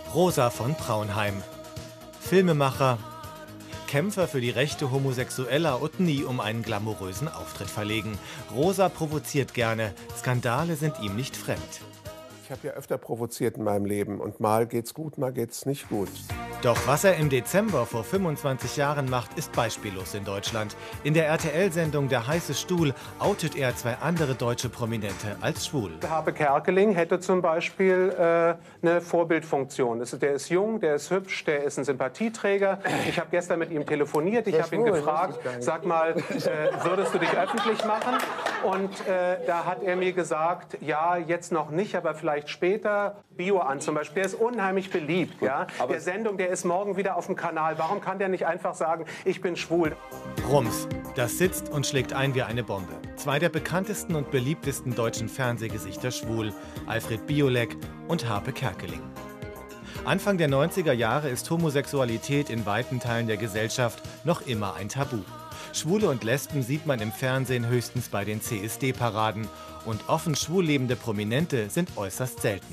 Rosa von Praunheim. Filmemacher, Kämpfer für die Rechte Homosexueller und nie um einen glamourösen Auftritt verlegen. Rosa provoziert gerne, Skandale sind ihm nicht fremd. Ich habe ja öfter provoziert in meinem Leben und mal geht's gut, mal geht's nicht gut. Doch was er im Dezember vor 25 Jahren macht, ist beispiellos in Deutschland. In der RTL-Sendung Der heiße Stuhl outet er zwei andere deutsche Prominente als schwul. Harpe Kerkeling hätte zum Beispiel eine Vorbildfunktion. Der ist jung, der ist hübsch, der ist ein Sympathieträger. Ich habe gestern mit ihm telefoniert, ich habe ihn gefragt, sag mal, würdest du dich öffentlich machen? Und da hat er mir gesagt, ja, jetzt noch nicht, aber vielleicht später. Bioan zum Beispiel, der ist unheimlich beliebt. Ja? Der Sendung, der ist morgen wieder auf dem Kanal. Warum kann der nicht einfach sagen, ich bin schwul? Rums, das sitzt und schlägt ein wie eine Bombe. Zwei der bekanntesten und beliebtesten deutschen Fernsehgesichter schwul, Alfred Biolek und Harpe Kerkeling. Anfang der 90er Jahre ist Homosexualität in weiten Teilen der Gesellschaft noch immer ein Tabu. Schwule und Lesben sieht man im Fernsehen höchstens bei den CSD-Paraden und offen schwul lebende Prominente sind äußerst selten.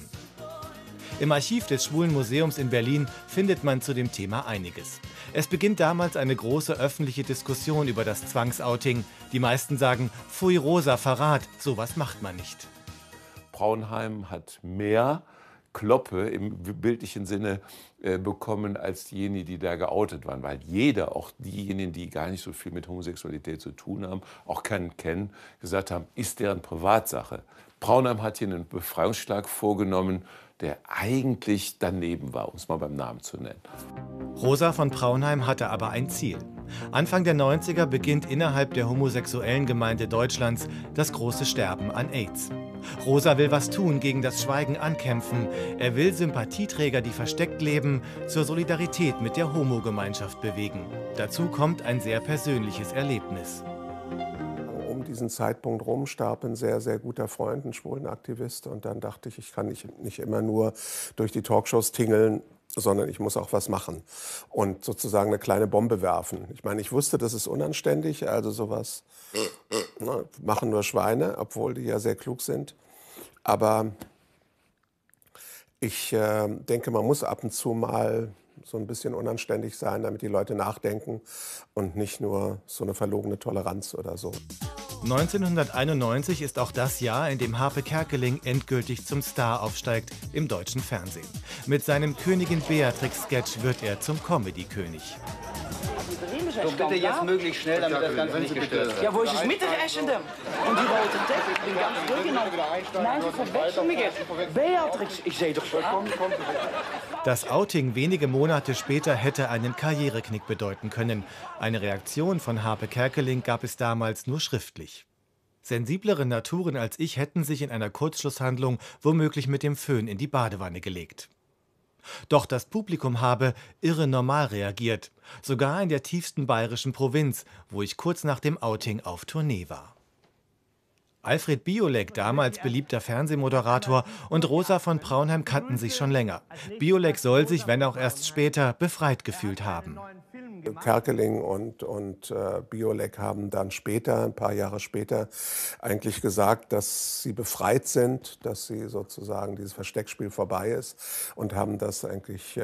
Im Archiv des Schwulen Museums in Berlin findet man zu dem Thema einiges. Es beginnt damals eine große öffentliche Diskussion über das Zwangsouting. Die meisten sagen, pfui Rosa, Verrat, sowas macht man nicht. Praunheim hat mehr Kloppe im bildlichen Sinne bekommen als diejenigen, die da geoutet waren. Weil jeder, auch diejenigen, die gar nicht so viel mit Homosexualität zu tun haben, auch kennen, gesagt haben, ist deren Privatsache. Praunheim hat hier einen Befreiungsschlag vorgenommen, der eigentlich daneben war, um es mal beim Namen zu nennen. Rosa von Praunheim hatte aber ein Ziel. Anfang der 90er beginnt innerhalb der homosexuellen Gemeinde Deutschlands das große Sterben an AIDS. Rosa will was tun, gegen das Schweigen ankämpfen. Er will Sympathieträger, die versteckt leben, zur Solidarität mit der Homogemeinschaft bewegen. Dazu kommt ein sehr persönliches Erlebnis. Um diesen Zeitpunkt rum starb ein sehr, sehr guter Freund, ein Schwulenaktivist. Und dann dachte ich kann nicht immer nur durch die Talkshows tingeln, sondern ich muss auch was machen und sozusagen eine kleine Bombe werfen. Ich meine, ich wusste, das ist unanständig, also sowas machen nur Schweine, obwohl die ja sehr klug sind. Aber ich denke, man muss ab und zu mal so ein bisschen unanständig sein, damit die Leute nachdenken und nicht nur so eine verlogene Toleranz oder so. 1991 ist auch das Jahr, in dem Harpe Kerkeling endgültig zum Star aufsteigt im deutschen Fernsehen. Mit seinem Königin Beatrix-Sketch wird er zum Comedy-König. So, bitte jetzt möglichst schnell, damit das Ganze nicht gestört wird. Ja, wo ist das Mittagessen denn? Und die rote Decke, ich bin ganz durcheinander. Nein, Sie verwechseln mich jetzt. Beatrix, ich sehe doch schon. Das Outing wenige Monate später hätte einen Karriereknick bedeuten können. Eine Reaktion von Harpe Kerkeling gab es damals nur schriftlich. Sensiblere Naturen als ich hätten sich in einer Kurzschlusshandlung womöglich mit dem Föhn in die Badewanne gelegt. Doch das Publikum habe irre normal reagiert, sogar in der tiefsten bayerischen Provinz, wo ich kurz nach dem Outing auf Tournee war. Alfred Biolek, damals beliebter Fernsehmoderator, und Rosa von Praunheim kannten sich schon länger. Biolek soll sich, wenn auch erst später, befreit gefühlt haben. Kerkeling und Biolek haben dann später, ein paar Jahre später, eigentlich gesagt, dass sie befreit sind, dass sie sozusagen dieses Versteckspiel vorbei ist und haben das eigentlich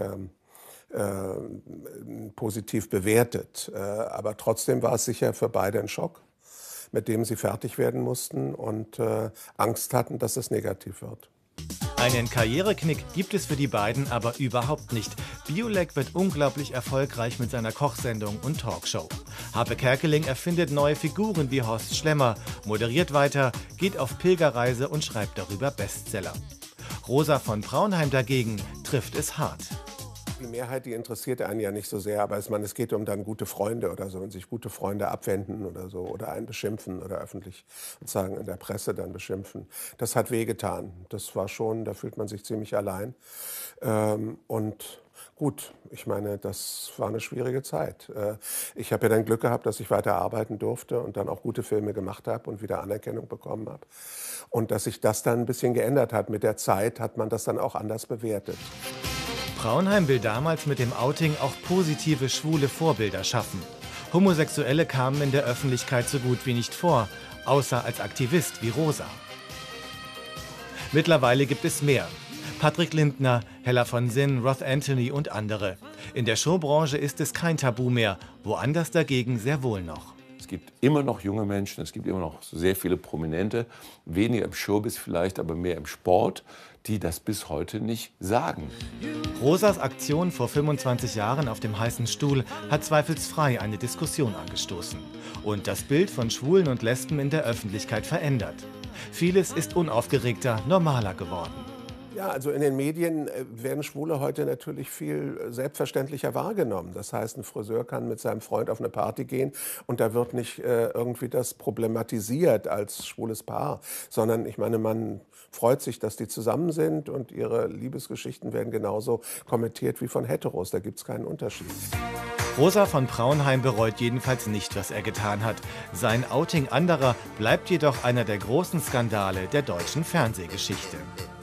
positiv bewertet. Aber trotzdem war es sicher für beide ein Schock, mit dem sie fertig werden mussten und Angst hatten, dass es negativ wird. Einen Karriereknick gibt es für die beiden aber überhaupt nicht. Biolek wird unglaublich erfolgreich mit seiner Kochsendung und Talkshow. Harpe Kerkeling erfindet neue Figuren wie Horst Schlemmer, moderiert weiter, geht auf Pilgerreise und schreibt darüber Bestseller. Rosa von Praunheim dagegen trifft es hart. Die Mehrheit, die interessiert einen ja nicht so sehr, aber es geht um dann gute Freunde oder so und sich gute Freunde abwenden oder so oder einen beschimpfen oder öffentlich sozusagen in der Presse dann beschimpfen. Das hat wehgetan. Das war schon, da fühlt man sich ziemlich allein. Und gut, ich meine, das war eine schwierige Zeit. Ich habe ja dann Glück gehabt, dass ich weiter arbeiten durfte und dann auch gute Filme gemacht habe und wieder Anerkennung bekommen habe. Und dass sich das dann ein bisschen geändert hat. Mit der Zeit hat man das dann auch anders bewertet. Praunheim will damals mit dem Outing auch positive schwule Vorbilder schaffen. Homosexuelle kamen in der Öffentlichkeit so gut wie nicht vor, außer als Aktivist wie Rosa. Mittlerweile gibt es mehr. Patrick Lindner, Hella von Sinn, Roth Anthony und andere. In der Showbranche ist es kein Tabu mehr, woanders dagegen sehr wohl noch. Es gibt immer noch junge Menschen, es gibt immer noch sehr viele Prominente, weniger im Showbiz vielleicht, aber mehr im Sport, die das bis heute nicht sagen. Rosas Aktion vor 25 Jahren auf dem heißen Stuhl hat zweifelsfrei eine Diskussion angestoßen und das Bild von Schwulen und Lesben in der Öffentlichkeit verändert. Vieles ist unaufgeregter, normaler geworden. Ja, also in den Medien werden Schwule heute natürlich viel selbstverständlicher wahrgenommen. Das heißt, ein Friseur kann mit seinem Freund auf eine Party gehen und da wird nicht irgendwie das problematisiert als schwules Paar, sondern ich meine, man freut sich, dass die zusammen sind und ihre Liebesgeschichten werden genauso kommentiert wie von Heteros. Da gibt es keinen Unterschied. Rosa von Praunheim bereut jedenfalls nicht, was er getan hat. Sein Outing anderer bleibt jedoch einer der großen Skandale der deutschen Fernsehgeschichte.